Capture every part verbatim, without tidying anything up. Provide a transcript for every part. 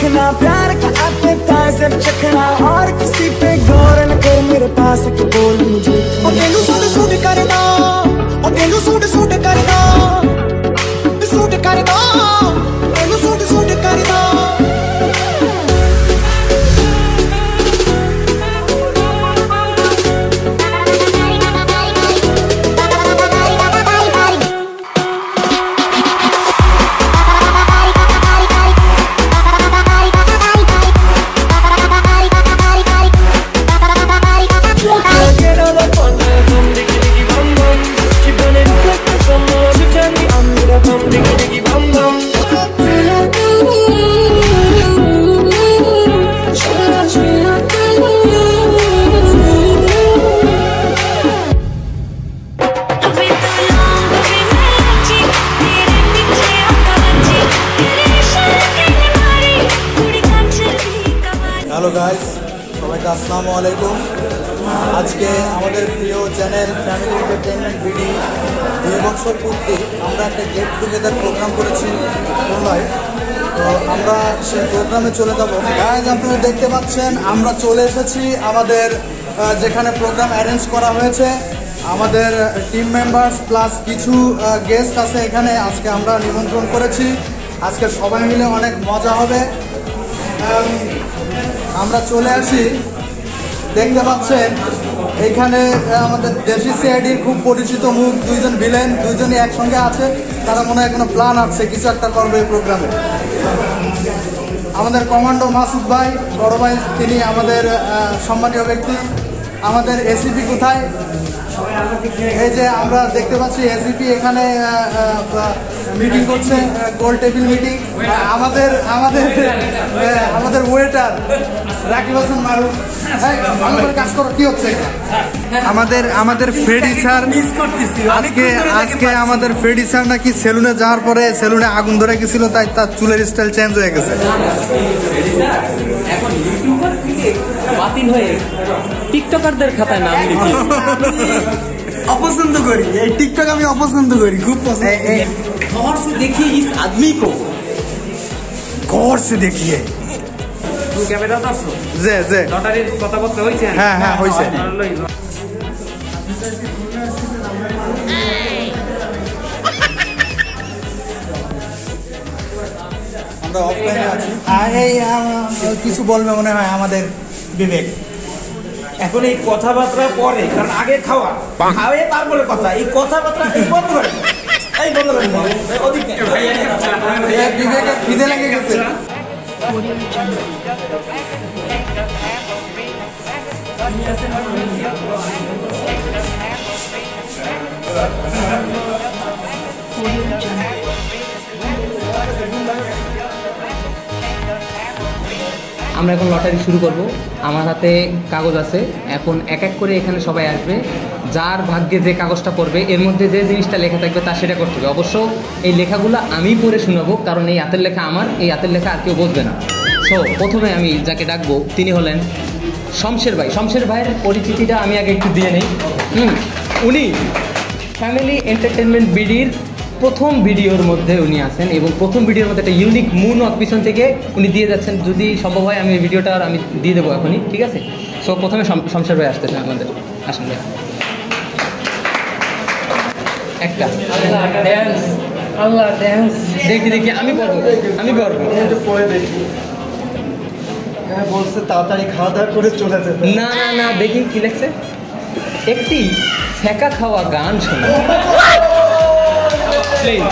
रखना प्यार का आते ताज़र चखना और किसी पे गौर न कर मेरे पास के बोल मुझे और तेनू सूट सूट करना और तेनू सूट सूट करना सूट करना तेनू सूट सूट करना হ্যালো গাইস, সবাইকে আসসালামু আলাইকুম। আজকে আমাদের প্রিয় চ্যানেল ফ্যামিলি এন্টারটেইনমেন্ট বিডি দুই বছর পূর্তি আমরা একটা গেট টুগেদার প্রোগ্রাম করেছি খুলনায়। তো আমরা সেই প্রোগ্রামে চলে যাব। গাইস, আপনারা দেখতে পাচ্ছেন আমরা চলে এসেছি আমাদের যেখানে প্রোগ্রাম অ্যারেঞ্জ করা হয়েছে। আমাদের টিম মেম্বার্স প্লাস কিছু গেস্ট আছে এখানে। আজকে আমরা নিমন্ত্রণ করেছি। আজকে সবাই মিলে অনেক মজা হবে। আমরা চলে আসি, দেখতে পাচ্ছেন এখানে আমাদের দেশি সিআইডির খুব পরিচিত মুখ দুইজন ভিলেন, দুইজনই একসঙ্গে আছে। তারা মনে হয় কোনো প্ল্যান আছে, কিছু একটা করবে এই প্রোগ্রামে। আমাদের কমান্ডো মাসুদ ভাই, বড় ভাই, তিনি আমাদের সম্মানীয় ব্যক্তি। আমাদের এসিপি কোথায়? এই যে আমরা দেখতে পাচ্ছি এসিপি এখানে মিটিং করছে, গোল টেবিল মিটিং। আমাদের আমাদের আমাদের ওয়েটার রাকিব হাসান মারুফ, আমাদের কাজ করো কি হচ্ছে? আমাদের আমাদের ফ্রেডি স্যার আজকে আজকে আমাদের ফ্রেডি স্যার নাকি সেলুনে যাওয়ার পরে সেলুনে আগুন ধরে গেছিল, তাই তার চুলের স্টাইল চেঞ্জ হয়ে গেছে। এখন ইউটিউবার থেকে বাতিল হয়ে টিকটকারদের খাতায় নাম লিখে অপছন্দ করি এই টিকটক, আমি অপছন্দ করি, খুব পছন্দ। गौर से देखिए इस आदमी को, गौर से देखिए। তুই ক্যামেরা ধরছো? জি জি, লটারির কথাবার্তা হইছে? হ্যাঁ হ্যাঁ হইছে। আমরা অফলাইনে আছি। আর এই কিছু বলবে মনে হয় আমাদের বিবেক। এখন এই কথাবার্তা পরে, কারণ আগে খাওয়া খাওয়াই তারপরে কথা। এই কথাবার্তা বন্ধ করে, এই বন্ধ করে অধিক বিবেকের খিদে লেগে গেছে। আমরা এখন লটারি শুরু করব। আমার হাতে কাগজ আছে, এখন এক এক করে এখানে সবাই আসবে। যার ভাগ্যে যে কাগজটা পড়বে এর মধ্যে যে জিনিসটা লেখা থাকবে তা সেটা করতে হবে। অবশ্য এই লেখাগুলো আমি পড়ে শোনাবো, কারণ এই হাতের লেখা আমার, এই হাতের লেখা আর কেউ বুঝবে না। সো প্রথমে আমি যাকে ডাকবো তিনি হলেন শমশের ভাই। শমশের ভাইয়ের পরিচিতিটা আমি আগে একটু দিয়ে নেই। হুম উনি ফ্যামিলি এন্টারটেনমেন্ট বিডির প্রথম ভিডিওর মধ্যে উনি আছেন, এবং প্রথম ভিডিওর মধ্যে একটা ইউনিক মুন অফ পিছন থেকে উনি দিয়ে যাচ্ছেন। যদি সম্ভব হয় আমি এই ভিডিওটা আমি দিয়ে দেবো এখনই, ঠিক আছে? সো প্রথমে শমশের ভাই আসতেছেন আমাদের, আসেন ভাই। একটা আল্লাহ ড্যান্স দেখি দেখি আমি করবো, আমি করবো বলছে তাড়াতাড়ি খাওয়া দাওয়া করে চলে যেতে। না না না, দেখি কি লেখছে। একটি ফেঁকা খাওয়া গান শোনা। প্লিজ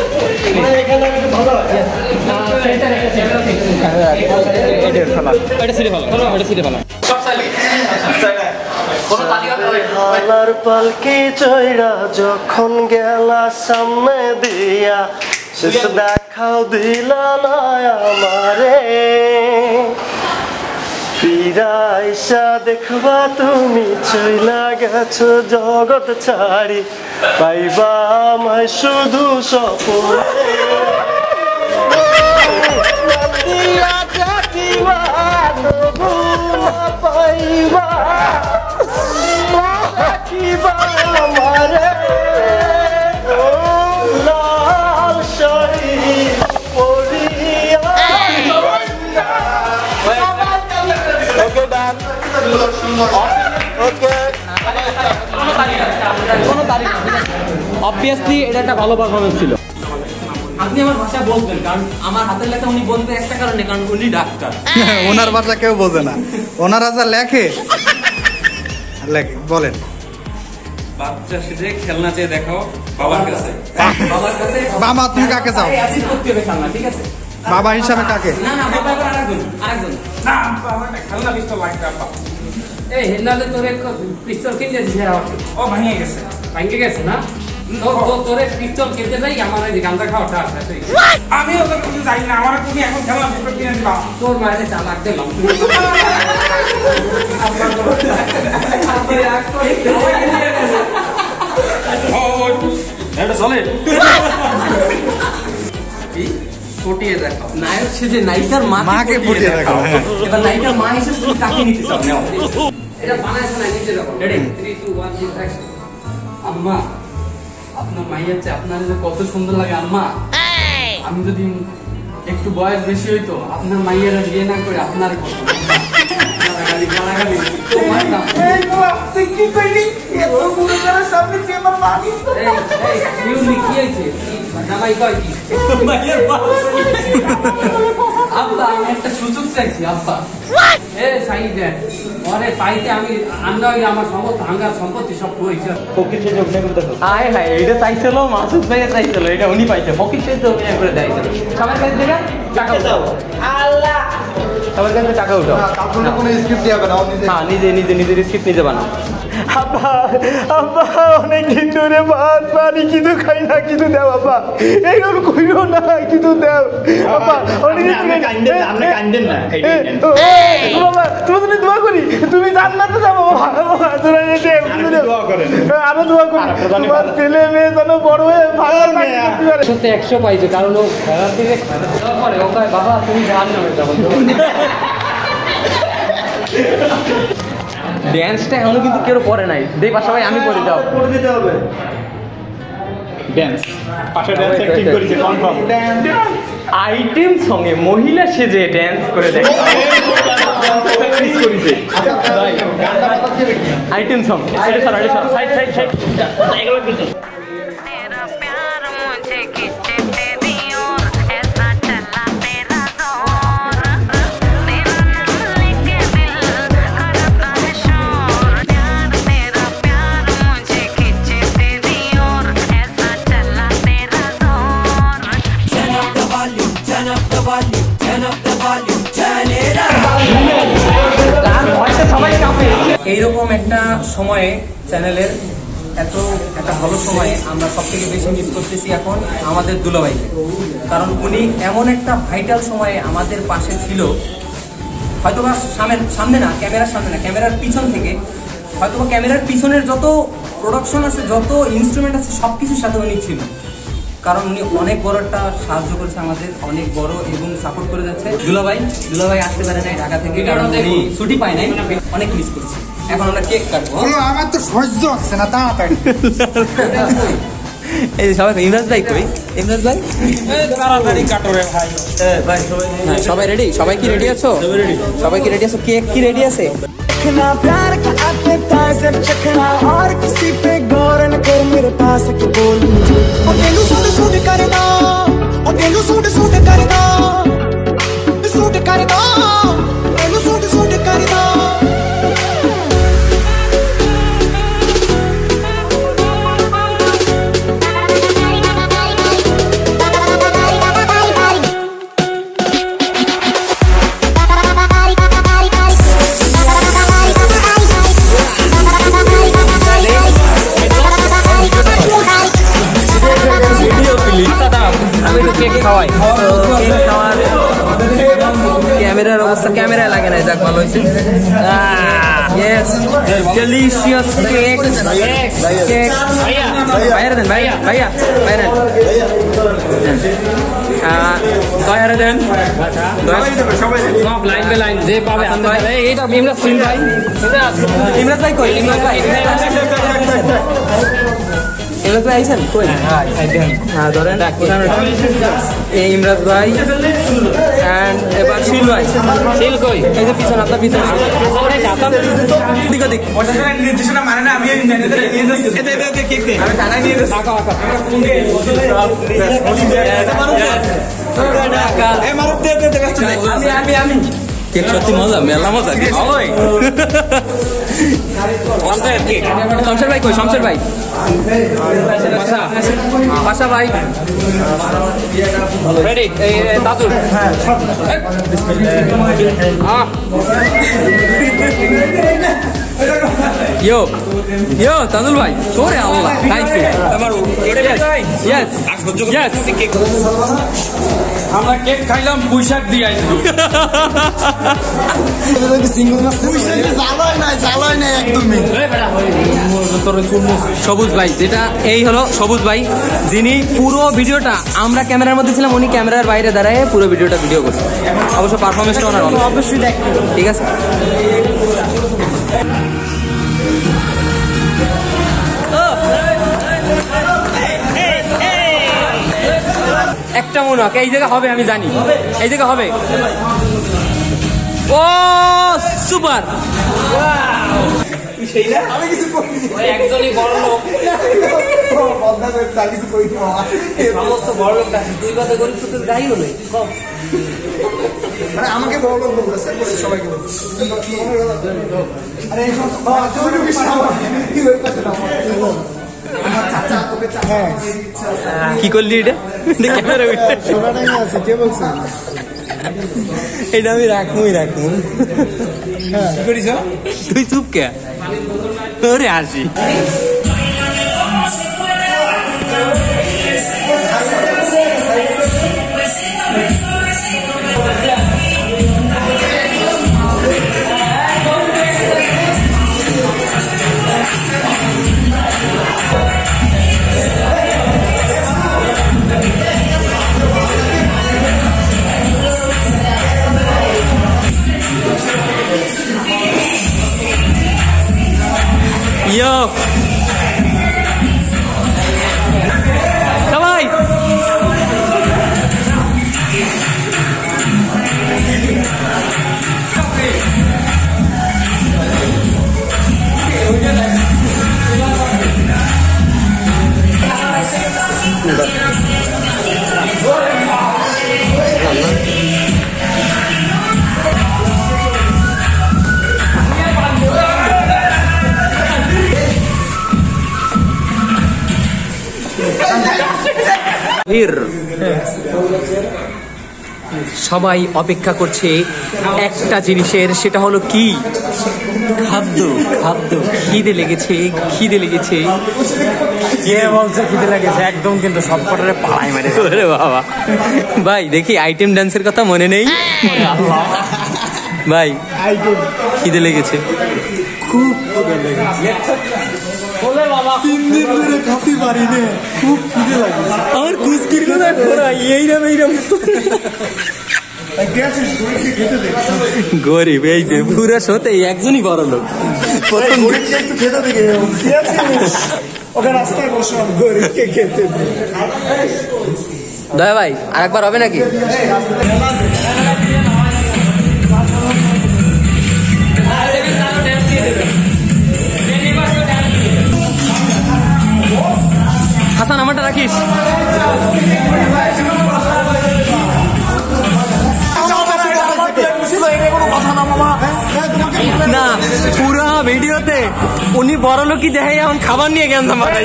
হালার পালকি চৈরা যখন গেলা সামনে দিয়া, শেষ দেখাও দিলা না আমারে। ফিরাইসা দেখবা তুমি চইলা গেছো জগৎ ছাড়ি, পাইবা আমায় শুধু স্বপ্নে। পাইবা আমারে লাল শাড়ি পরিয়া ওকে কোনো তারিখ অবভিয়াসলি এটা একটা ভালো পারফরমেন্স ছিল। আপনি আমার ভাষা বলবেন, কারণ আমার হাতের লেখা উনি বলতে একটা কারণে, কারণ উনি ডাক্তার। ওনার ভাষা কেউ বোঝে না, ওনারা যা লেখে লেখে বলেন। বাচ্চা সেজে খেলনা চেয়ে দেখাও বাবার কাছে। বাবার কাছে বাবা তুমি কাকে চাও? অ্যাসিড করতে হবে খেলনা, ঠিক আছে? বাবা হিসাবে কাকে? না না, বাবা এবার আরেকজন, আরেকজন। না আমার একটা খেলনা পিস্তল লাগবে আপা। এই হেন্দালে তোরে পিস্তল কিনতে দিছে, ও ভাঙিয়ে গেছে। ভাঙে গেছে না? তো তো তোরে পিস্তল কিনতে যাই আমার এই গান্দা খাওয়াটা আছে তুই। আমি ওদের কিছু জানি না, আমার তুমি এখন খেলনা পিস্তল কিনে দিবা। তোর মায়ের চালাক দিলাম। এটা চলে ফুটিয়ে দেখো, নায়ক সেজে নায়িকার মাকে ফুটিয়ে দেখো। এবার নায়িকার মা হিসেবে তুমি কাকে নিতে চাও? নাও, এটা বানাইছো না, নিচে দেখো। Ready three two one action. আম্মা, আপনার মাইয়ার চেয়ে আপনার যে কত সুন্দর লাগে আম্মা। আমি যদি একটু বয়স বেশি হইতো, আপনার মাইয়ারা বিয়ে না করে আপনার কত গালাগালি গালাগালি তোমার না। এই বাবা তুই কি কইলি? এত বড় করে সামনে তুই আমার মানি। এই এই ইউনি কি হইছে? জামাই কয় কি? মাইয়ার বাপ। আব্বা আমি একটা সুযোগ চাইছি আব্বা। এ সাইদ দে ওরে পাইতে আমি আমরা ওই আমার সম্পত্তি ভাঙার সম্পত্তি সব কইছে। ফকির সে অভিনয় করে দেখো। আয় হায়, এটা চাইছিল মাসুদ ভাইয়া চাইছিল, এটা উনি পাইছে। ফকির সে অভিনয় করে দেয়ছিল। সবার কাছে থেকে টাকা দাও। আল্লাহ, সবার কাছে টাকা উঠাও। আপনার কোনো স্ক্রিপ্ট হবে না, নিজে হ্যাঁ, নিজে নিজে নিজের স্ক্রিপ্ট নিজে বানাও। আব্বা আব্বা অনেক দিন ধরে ভাত পানি কিছু খাই না, কিছু দেও আব্বা, এইরকম কইরো না, কিছু দেও আব্বা। অনেক দিন ধরে কাঁদেন না, আপনি কাঁদেন না। বাবা তুমি দোয়া করি, তুমি জান্নাতে যাবো বাবা। তোরা এসে দোয়া করেন, আরো দোয়া করি তোমার ছেলে মেয়ে যেন বড় হয়ে ভালো মেয়ে। সত্যি একশো পাইছে, কারণ ও খেলার দিকে খেলা করে। ও কয় বাবা তুমি জাহান্নামে যাবো। ড্যান্সটা এখনো কিন্তু কেউ পরে নাই, দেই পাশা ভাই আমি করে যাও। করে দিতে হবে ড্যান্স, পাশে ড্যান্স অ্যাক্টিং করেছে কনফার্ম। আইটেম সঙ্গে মহিলা সেজে ড্যান্স করে দেখে প্র্যাকটিস করেছে। Item song side side side side तेरा प्यार मुझे खींचे तेरी ओर, ऐसा चला तेरा दौर, तेरा नाम लेके दिल करता है शोर। प्यार तेरा प्यार मुझे खींचे तेरी ओर, ऐसा चला तेरा दौर। Turn up the volume, turn up the volume, turn up the volume, turn it up. এইরকম একটা সময়ে চ্যানেলের এত একটা ভালো সময়ে আমরা সব থেকে বেশি মিস করতেছি এখন আমাদের দুলাভাইকে, কারণ উনি এমন একটা ভাইটাল সময়ে আমাদের পাশে ছিল। হয়তোবা সামনে সামনে না, ক্যামেরার সামনে না, ক্যামেরার পিছন থেকে হয়তোবা ক্যামেরার পিছনের যত প্রোডাকশন আছে, যত ইনস্ট্রুমেন্ট আছে, সব কিছুর সাথে উনি ছিল। কারণ উনি অনেক বড় একটা সাহায্য করেছে আমাদের, অনেক বড় এবং সাপোর্ট করে যাচ্ছে। দুলাভাই দুলাভাই আসতে পারে নাই ঢাকা থেকে, কারণ উনি ছুটি পায় নাই, অনেক মিস করছি। এখন আমরা কেক কাটবো। আমার তো সহ্য হচ্ছে না, তাড়াতাড়ি। এই যে সবাই, ইমরাজ ভাই কই? ইমরাজ ভাই তাড়াতাড়ি কাটো রে ভাই। ভাই সবাই রেডি? সবাই কি রেডি আছো? সবাই কি রেডি আছো? কেক কি রেডি আছে? देखना प्यार का आते ताज़र चखना और किसी पे गौर न कर, मेरे पास के बोल मुझे। और तेनू सूट सूट करदा, और तेनू सूट सूट करदा, सूट करदा, तेनू सूट सूट करदा। আমি একটু কেক খাওয়াই। কেক খাওয়ার ক্যামেরার অবস্থা, ক্যামেরায় লাগে না, যাক ভালো হয়েছে। Yes, delicious cake. কেক বাইরে দেন, ভাইয়া ভাইয়া বাইরে দেন, দয়ারে দেন, সব লাইন বাই লাইন যে পাবে। এইটা ইমরাজ সিন ভাই, ইমরাজ ভাই কই? ইমরাজ ভাই ইমরাজ ভাই আইছেন কই? হ্যাঁ ধরেন এই ইমরাজ ভাই অ্যান্ড এবার শিল ভাই। শিল কই? এই যে পিছনে আপনার পিছনে দিক দিক নির্দেশনা মানে না আমি আমি আমি কেক সত্যি মজা, মেলা মজা। শমশের ভাই কই? শমশের ভাই পাশা ভাই রেডি। এই দাদুর ইয়ো ইয়ো তাজুল ভাই তোরে আল্লাহ থ্যাংক ইউ। ইয়েস ইয়েস আমরা কেক খাইলাম পুঁইশাক দিয়ে আইছি। সবুজ ভাই, যেটা এই হলো সবুজ ভাই, যিনি পুরো ভিডিওটা, আমরা ক্যামেরার মধ্যে ছিলাম, উনি ক্যামেরার বাইরে দাঁড়ায় পুরো ভিডিওটা ভিডিও করছে। অবশ্য পারফরমেন্সটা ওনার অবশ্যই দেখ, ঠিক আছে। একটা মনে হয় এই জায়গা হবে, আমি জানি এই জায়গা হবে। ও সুপার, একজনই বড় লোক, সমস্ত বড় লোক দুই কথা গরিব সুখের গাই হলো মানে আমাকে বড় লোক বলতেছে সবাইকে কি করলি এটা? ক্যামেরা আছে কে বলছে এটা আমি রাখবই রাখবো। কি করিস তুই? চুপ কে? ওরে আসি Yo. Давай. সবাই অপেক্ষা করছে একটা জিনিসের, সেটা হলো কি? খাদ্য। খাদ্য। খিদে লেগেছে, খিদে লেগেছে। কে বলছে খিদে লেগেছে? একদম কিন্তু সব কটারে পাড়াই মারে। ওরে বাবা ভাই, দেখি আইটেম ডান্সের কথা মনে নেই ভাই? খিদে লেগেছে খুব, তিন দিন ধরে খাতে পারি না, খুব খিদে লাগে আমার কুস্কির কথা ঘোরা এইরম এইরম গরিব। এই যে পুরো সতে একজনই বড় লোক। প্রথম একটু খেতে দেখে ওখানে রাস্তায় বসলাম গরিবকে খেতে। দয়া ভাই আর একবার হবে নাকি? হাসান আমারটা রাখিস। না পুরো ভিডিওতে উনি বড় লোকই দেখে এখন খাবার নিয়ে গেন মাথায়।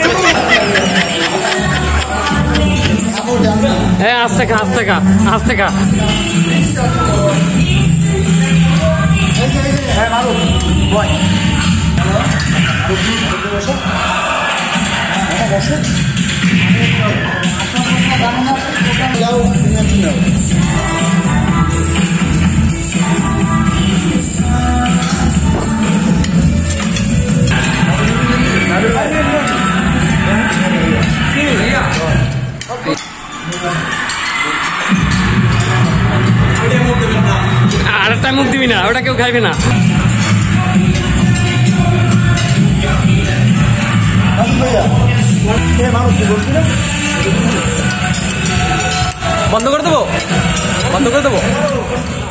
হ্যাঁ আস্তে খা, আস্তে খা, আস্তে খা। আরেকটা মুখ দিবি না, ওটা কেউ খাইবে না। ভাইয়া বন্ধ করে দেবো বন্ধ করে দেবো